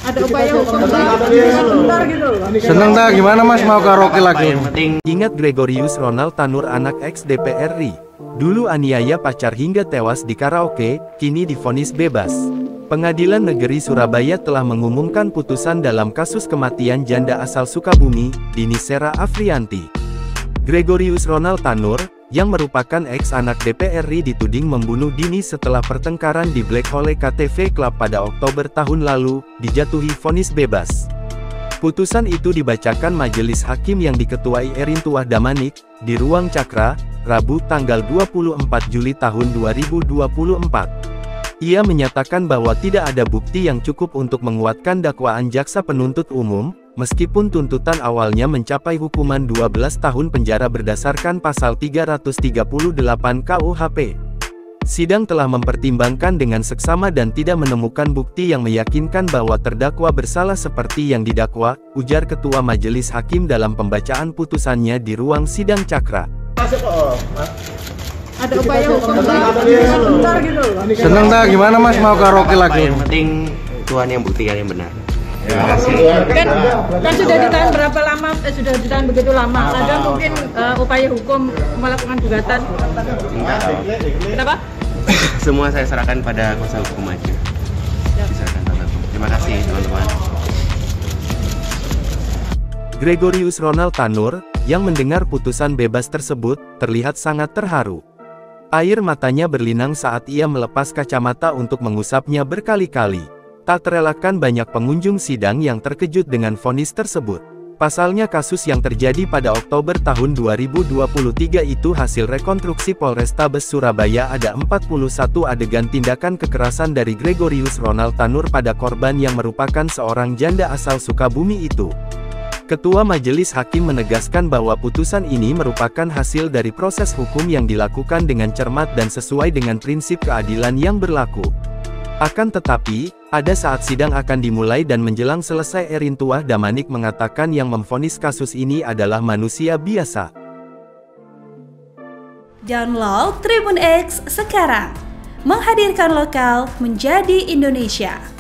ada upaya hukum sebentar gitu. Seneng dah, gimana Mas mau karaoke lagi? Ingat Gregorius Ronald Tanur, anak ex DPR RI. Dulu aniaya pacar hingga tewas di karaoke, kini divonis bebas. Pengadilan Negeri Surabaya telah mengumumkan putusan dalam kasus kematian janda asal Sukabumi, Dini Sera Afrianti. Gregorius Ronald Tanur, yang merupakan ex anak DPR RI, dituding membunuh Dini setelah pertengkaran di Black Hole KTV Club pada Oktober tahun lalu, dijatuhi vonis bebas. Putusan itu dibacakan Majelis Hakim yang diketuai Erintuah Damanik, di Ruang Cakra, Rabu tanggal 24 Juli tahun 2024. Ia menyatakan bahwa tidak ada bukti yang cukup untuk menguatkan dakwaan jaksa penuntut umum, meskipun tuntutan awalnya mencapai hukuman 12 tahun penjara berdasarkan pasal 338 KUHP. Sidang telah mempertimbangkan dengan seksama dan tidak menemukan bukti yang meyakinkan bahwa terdakwa bersalah seperti yang didakwa, ujar Ketua Majelis Hakim dalam pembacaan putusannya di ruang sidang Cakra. Ada upaya hukum sebentar gitu. Seneng dah, gimana Mas mau karaoke lagi? Yang penting Tuhan yang buktikan yang benar. Terima kasih. Kan sudah ditahan berapa lama? Sudah ditahan begitu lama. Ada mungkin upaya hukum melakukan gugatan. Kenapa? Semua saya serahkan pada kuasa hukum aja. Diserahkan pada hukum. Terima kasih teman-teman. Gregorius Ronald Tanur, yang mendengar putusan bebas tersebut, terlihat sangat terharu. Air matanya berlinang saat ia melepas kacamata untuk mengusapnya berkali-kali. Tak terelakkan banyak pengunjung sidang yang terkejut dengan vonis tersebut. Pasalnya kasus yang terjadi pada Oktober tahun 2023 itu hasil rekonstruksi Polrestabes Surabaya. Ada 41 adegan tindakan kekerasan dari Gregorius Ronald Tanur pada korban yang merupakan seorang janda asal Sukabumi itu. Ketua Majelis Hakim menegaskan bahwa putusan ini merupakan hasil dari proses hukum yang dilakukan dengan cermat dan sesuai dengan prinsip keadilan yang berlaku. Akan tetapi, ada saat sidang akan dimulai dan menjelang selesai, Erintuah Damanik mengatakan yang memvonis kasus ini adalah manusia biasa. Download Tribun X sekarang, menghadirkan lokal menjadi Indonesia.